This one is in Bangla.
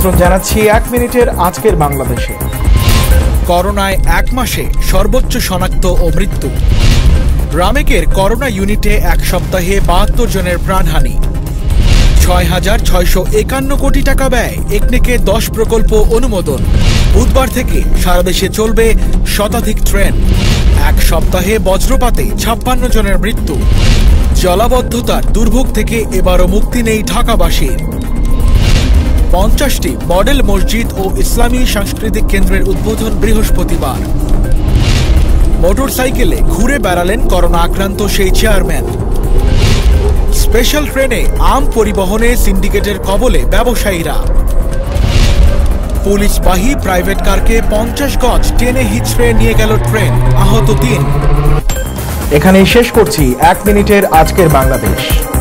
আমন্ত্রণ জানাচ্ছি ১ মিনিটের আজকের বাংলাদেশে। করোনায় ১ মাসে সর্বোচ্চ শনাক্ত ও মৃত্যু। রামেকের করোনা ইউনিটে ১ সপ্তাহে ৭২ জনের প্রাণহানি। ৬,৬৫১ কোটি টাকা ব্যয়, একনেকে ১০ প্রকল্প অনুমোদন। বুধবার থেকে সারা দেশে চলবে শতাধিক ট্রেন। ১ সপ্তাহে বজ্রপাতে ৫৬ জনের মৃত্যু। জলাবদ্ধতার দুর্ভোগ থেকে এবারও মুক্তি নেই ঢাকাবাসীর। ৫০টি মডেল মসজিদ ও ইসলামী সাংস্কৃতিক কেন্দ্রের উদ্বোধন বৃহস্পতিবার। মোটরসাইকেলে ঘুরে বেড়ালেন করোনা আক্রান্ত সেই চেয়ারম্যান। স্পেশাল ট্রেনে আম পরিবহনে সিন্ডিকেটের কবলে ব্যবসায়ীরা। পুলিশবাহী প্রাইভেট কারকে ৫০ গজ টেনে হিচড়ে নিয়ে গেল ট্রেন, আহত ৩। এখানেই শেষ করছি ১ মিনিটের আজকের বাংলাদেশ।